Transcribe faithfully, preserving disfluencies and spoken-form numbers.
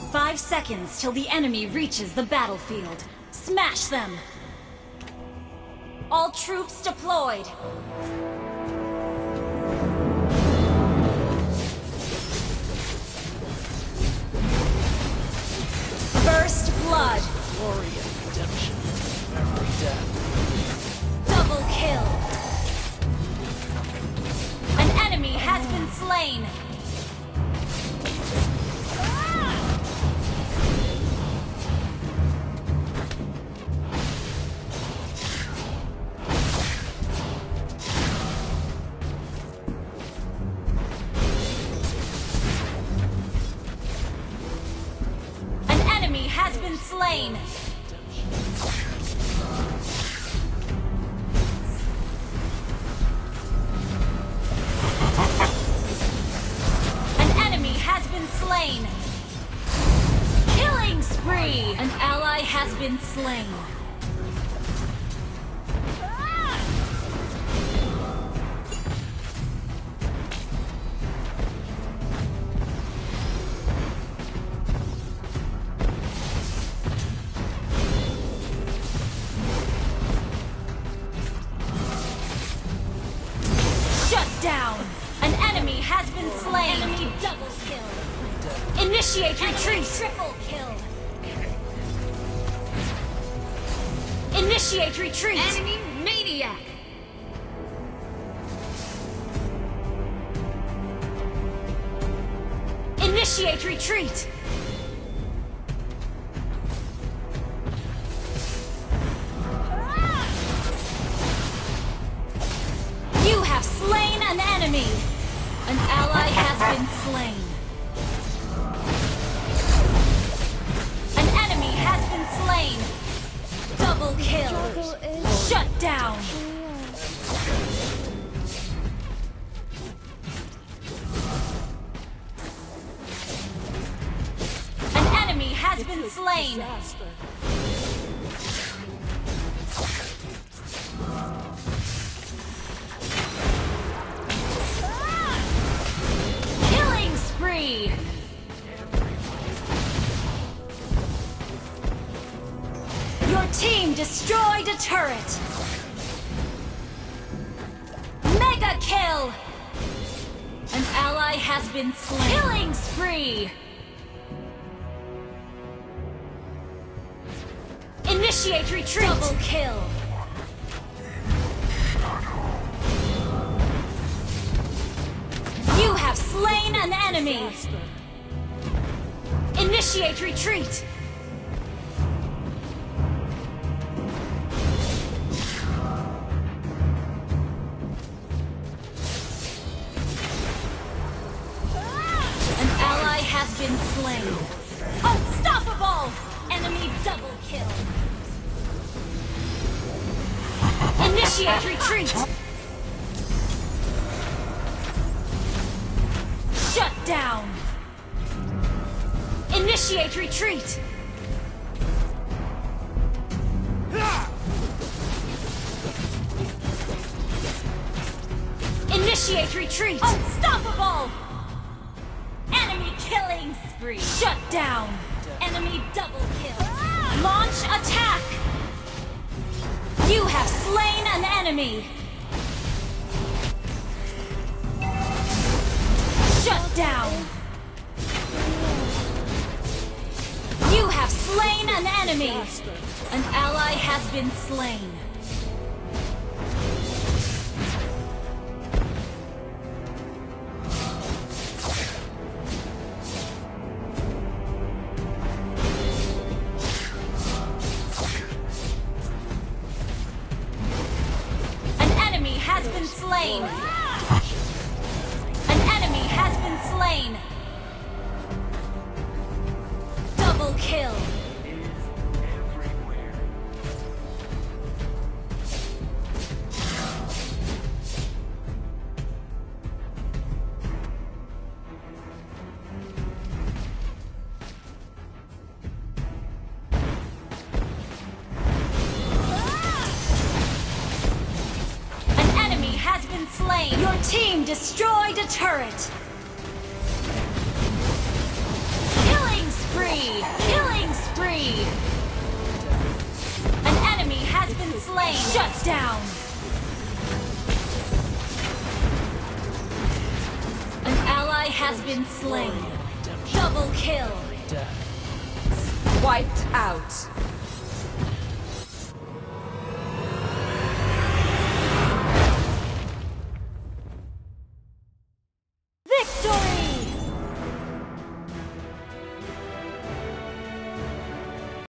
Five seconds till the enemy reaches the battlefield. Smash them! All troops deployed! First blood! Glory and redemption. Every death. Double kill! An enemy has been slain! Has been slain. An enemy has been slain. Killing spree. An ally has been slain. Down! An enemy has been slain! Enemy double kill! Initiate retreat! Triple kill! Initiate retreat! Enemy maniac! Initiate retreat! You have slain an enemy! An ally has been slain. An enemy has been slain. Double kill. Shut down. An enemy has been slain. Spree. Your team destroyed a turret. Mega kill. An ally has been slain. Killing spree. Initiate retreat. Double kill. You have slain an enemy! Initiate retreat! An ally has been slain. Unstoppable! Enemy double kill. Initiate retreat! Shut down! Initiate retreat! Initiate retreat! Unstoppable! Enemy killing spree! Shut down! Enemy double kill! Launch attack! You have slain an enemy! Shut down! You have slain an enemy! An ally has been slain. An enemy has been slain. An enemy has been slain. Double kill. Slain. Your team destroyed a turret. Killing spree. spree! Killing spree! An enemy has been slain! Shut down! An ally has been slain! Double kill! Death. Wiped out.